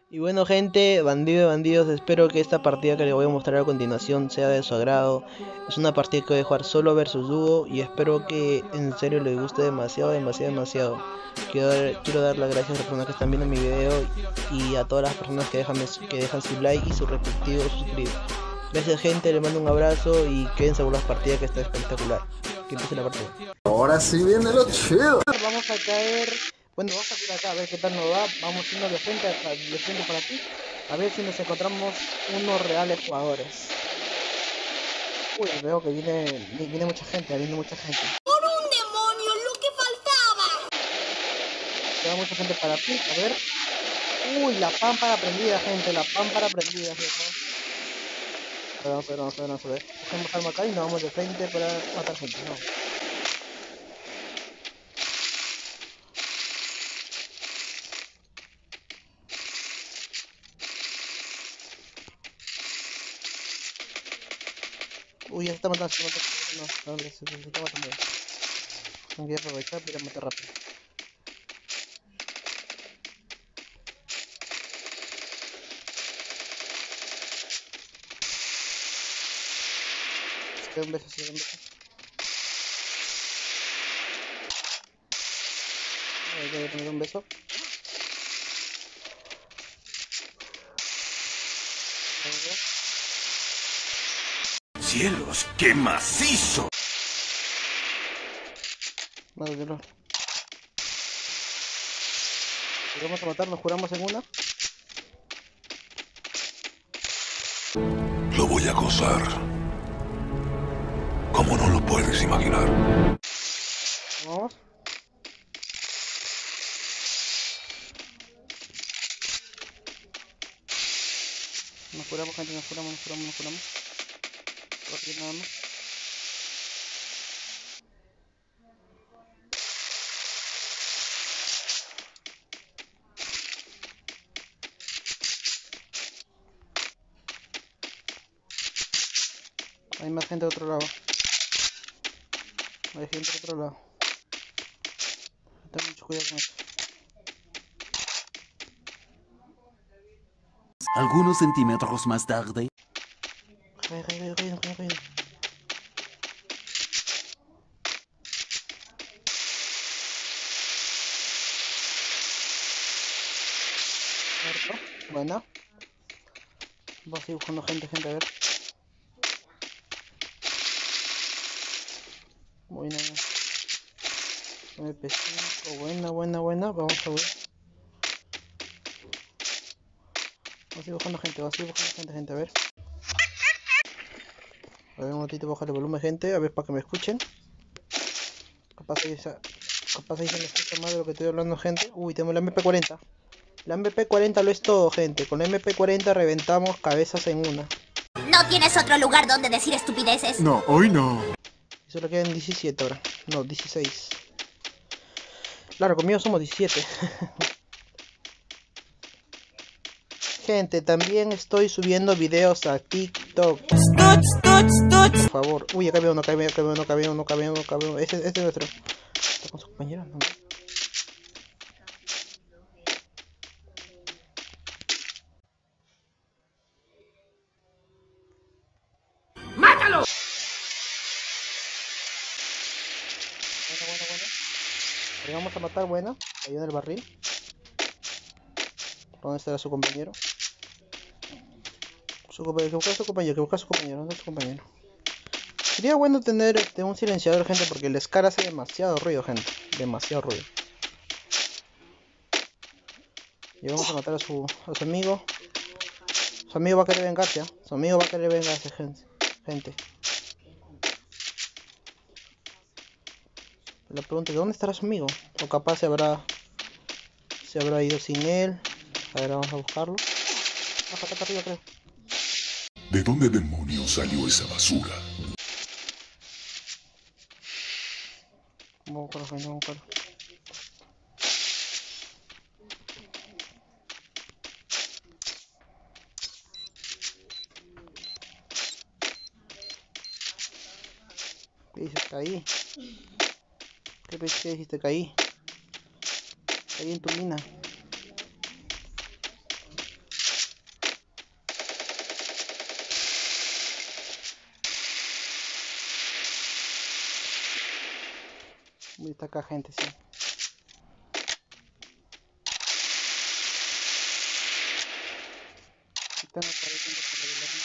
Y bueno gente, bandido de bandidos, espero que esta partida que les voy a mostrar a continuación sea de su agrado. Es una partida que voy a jugar solo versus dúo y espero que en serio les guste demasiado. Quiero dar las gracias a las personas que están viendo mi video y a todas las personas que dejan su like y su respectivo suscribir. Gracias gente, les mando un abrazo y quédense con las partidas que está espectacular. Que empiece la partida. Ahora sí viene lo chido. Vamos a caer. Bueno, vamos a ir acá a ver qué tal nos va. Vamos yendo de frente para aquí. A ver si nos encontramos unos reales jugadores. Uy, veo que viene mucha gente, viene mucha gente. ¡Por un demonio, lo que faltaba! Queda mucha gente para aquí, a ver. Uy, la pámpara prendida, gente, la pámpara prendida, gente. Vamos a ver. Cogemos arma acá y nos vamos de frente para matar gente, no. Uy, ya se está matando, se está matando. Tengo que aprovechar para matar rápido. Se da un beso. Voy a poner un beso. ¡Cielos, qué macizo! Madre de Dios. Si vamos a matar, nos juramos en una. Lo voy a gozar. Como no lo puedes imaginar. Vamos. Nos juramos, gente, nos juramos. Aquí nada más. Hay más gente de otro lado. Hay gente de otro lado. Ten mucho cuidado con esto. Algunos centímetros más tarde. Caído. Muerto. Bueno. Voy a seguir buscando gente, a ver. Buena. MP5, buena. Vamos a ver. Voy a seguir buscando gente, a ver. A ver, un ratito, bajar el volumen, gente, a ver, para que me escuchen. Capaz ahí se me escucha más de lo que estoy hablando, gente. Uy, tenemos la MP40. La MP40 lo es todo, gente. Con la MP40 reventamos cabezas en una. ¿No tienes otro lugar donde decir estupideces? No, hoy no. Y solo quedan 17 ahora. No, 16. Claro, conmigo somos 17. Gente, también estoy subiendo videos a TikTok. Por favor. Uy, acá veo uno. Ese es nuestro. Está con su compañero, ¿no? ¡Mátalo! Bueno. Le vamos a matar, bueno. Ahí en el barril. ¿Dónde estará su compañero? Que busca su compañero, ¿dónde está su compañero? Sería bueno tener un silenciador, gente, porque el Scar hace demasiado ruido, gente. Demasiado ruido. Y vamos a matar a su amigo. Su amigo va a querer vengarse, ¿eh? Gente. La pregunta es, ¿dónde estará su amigo? O capaz se habrá ido sin él. A ver, vamos a buscarlo. Acá arriba, creo. ¿De dónde demonios salió esa basura? Vamos a buscarlo. ¿Qué dices? Caí. ¿Qué dijiste? Caí en tu mina. Está acá gente, sí. Está en la pared, tengo que revelarme.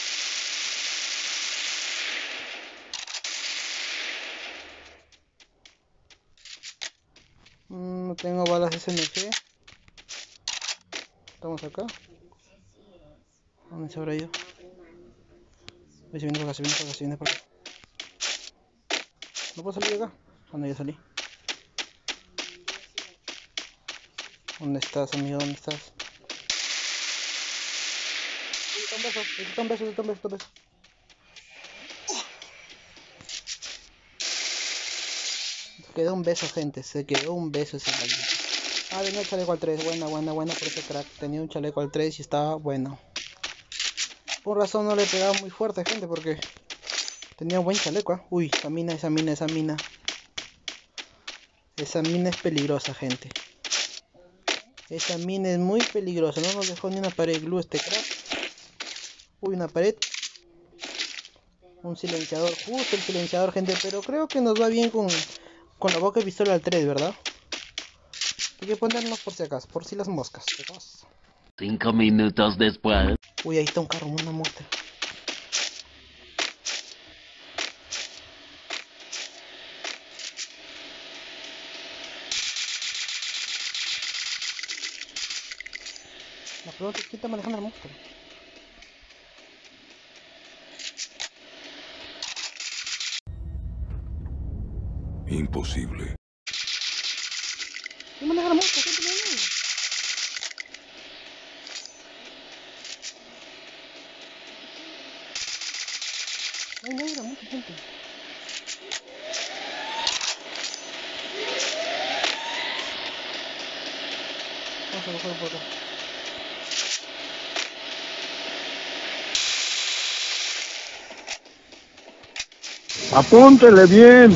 No tengo balas SMG. Estamos acá. ¿Dónde se habrá ido? Se viene por acá, se viene por acá, se viene por acá. ¿No puedo salir de acá? ¿Dónde ya salí? ¿Dónde estás, amigo? ¿Dónde estás? Necesito un beso, necesito un beso, necesito un beso, necesito un beso. Se quedó un beso, gente, se quedó un beso ese maldito. Ah, tenía el chaleco al 3, buena, buena, buena por ese crack. Tenía un chaleco al 3 y estaba bueno. Por razón no le pegaba muy fuerte, gente, porque tenía buen chaleco, ¿eh? Uy, esa mina, esa mina, esa mina. Esa mina es peligrosa, gente. Esa mina es muy peligrosa. No nos dejó ni una pared glue este crack. Uy, una pared. Un silenciador, justo el silenciador, gente. Pero creo que nos va bien con la boca de pistola al 3, ¿verdad? Hay que ponernos por si acaso, por si las moscas. 5 minutos después. Uy, ahí está un carro, una muestra. La pregunta es: ¿quién está manejando la muestra? Imposible. ¿Quién maneja la muestra? ¿Quién tiene ahí? No hay negra, mucha gente. Vamos a coger por acá. Apúntele bien.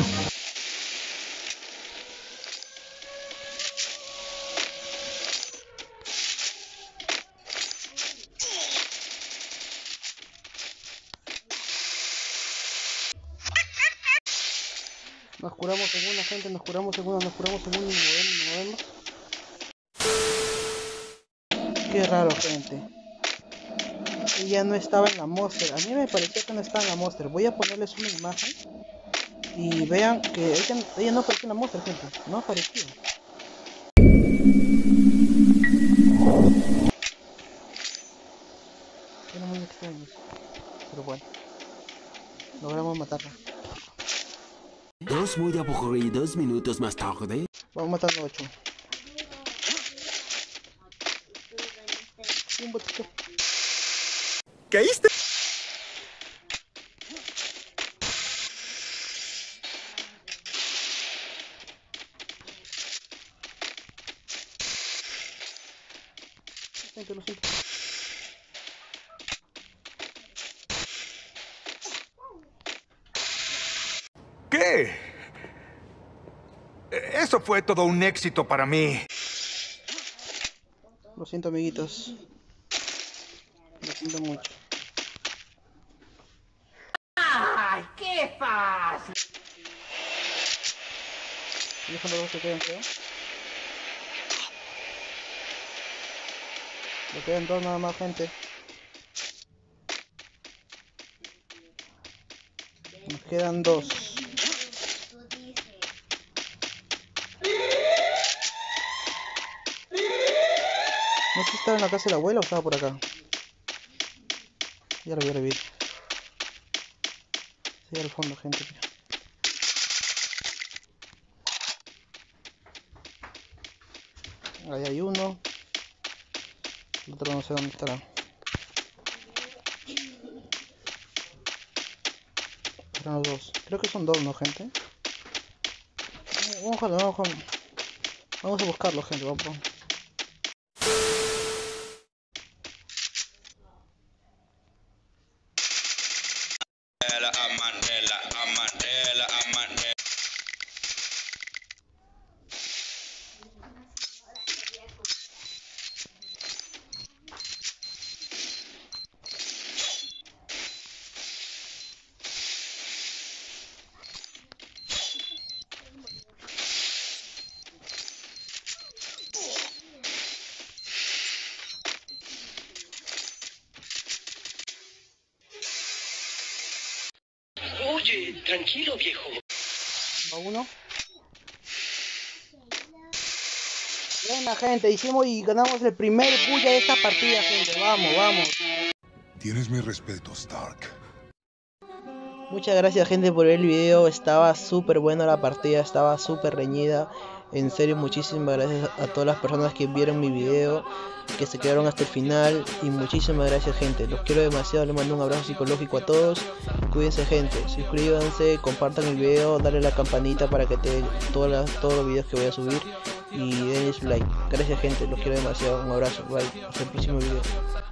Nos curamos en una, gente, nos curamos en una, nos curamos en una y nos movemos. Qué raro, gente. Ella no estaba en la monster. A mí me pareció que no estaba en la monster. Voy a ponerles una imagen y vean que ella no apareció en la monster, gente. No apareció. Era muy extraño eso. Pero bueno, logramos matarla. 2 muy aburridos minutos más tarde. Vamos matando 8. Un botito. ¿Caíste? Lo siento. ¿Qué? Eso fue todo un éxito para mí. Lo siento, amiguitos. Lo siento mucho. ¡Ay, qué fácil! Dejan los dos que quedan, creo. Le quedan dos nada más, gente. Nos quedan dos. No sé si estaba en la casa de la abuela o estaba por acá. Ya lo voy a revivir. Sí, al fondo, gente. Ahí hay uno. El otro no sé dónde estará. Eran los dos. Creo que son dos, ¿no, gente? Vamos a buscarlo, gente. Vamos. Oye, tranquilo, viejo. A uno. Buena gente, hicimos y ganamos el primer puya de esta partida, gente. Vamos, vamos. Tienes mi respeto, Stark. Muchas gracias, gente, por ver el video. Estaba súper buena la partida, estaba súper reñida. En serio, muchísimas gracias a todas las personas que vieron mi video, que se quedaron hasta el final. Y muchísimas gracias, gente. Los quiero demasiado, les mando un abrazo psicológico a todos. Cuídense, gente. Suscríbanse, compartan el video, dale a la campanita para que te den todos los videos que voy a subir. Y denle su like. Gracias, gente. Los quiero demasiado. Un abrazo. Bye. Hasta el próximo video.